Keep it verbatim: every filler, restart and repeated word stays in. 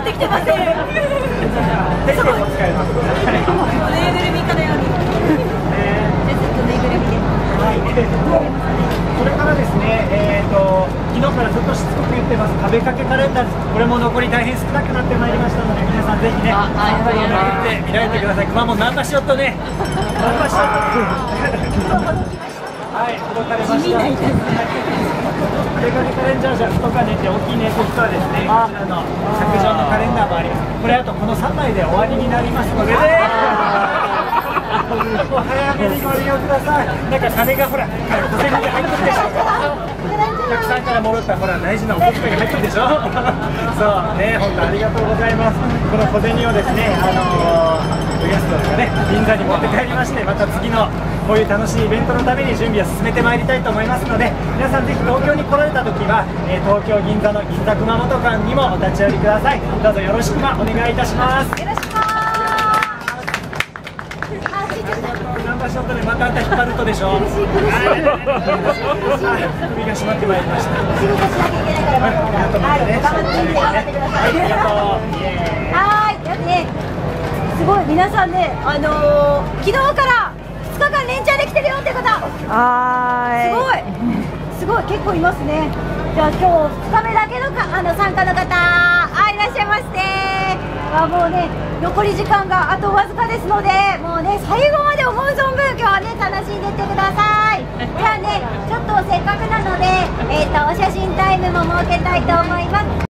ってきてません。 テレビも使えます。 ぬいぐるみかのように。でずっとぬいぐるみで。 はい。これからですね、えっと昨日からずっとしつこく言ってます壁掛けカレンダーです。これも残り大変少なくなってまいりましたので、皆さんぜひね、参考になって見られてください。熊本ナンバーショットね、ナンバーショット。はい、届かれました。壁掛けカレンダーじゃとかねって大きいねと実はですね、こちらの卓上のカレンダーもあります。これあとこのさんまいで終わりになりますのでね。お早めにご利用ください。なんか金がほら小銭に入ってるでしょ。お客さんからもらったほら大事なお小遣いが入ってるでしょ。そうね、本当ありがとうございます。この小銭をですね、あのー、ゲストがね銀座に持って帰りまして、また次のこういう楽しいイベントのために準備を進めてまいりたいと思いますので、皆さんぜひ東京に来られた時は、えー、東京銀座の銀座熊本館にもお立ち寄りください。どうぞよろしくお願いいたします。 よろしく。 ナンバーショットでまたあんた引っ張るとでしょ。苦しい苦しい。首が締まってまいりました。 仕事しなきゃいけないからまだまだ。はい、頑張って頑張ってください。 ありがとう。 はい、だってね、すごい皆さんね、あのー、昨日からふつかかん連チャンで来てるよって方。 はーい。 すごい、すごい結構いますね。じゃあ今日ふつかめだけのかあの参加の方、あいらっしゃいまして。あもうね残り時間があとわずかですので、もうね最後まで思う存分今日はね楽しんでってください。ではねちょっとせっかくなので、えーとお写真タイムも設けたいと思います。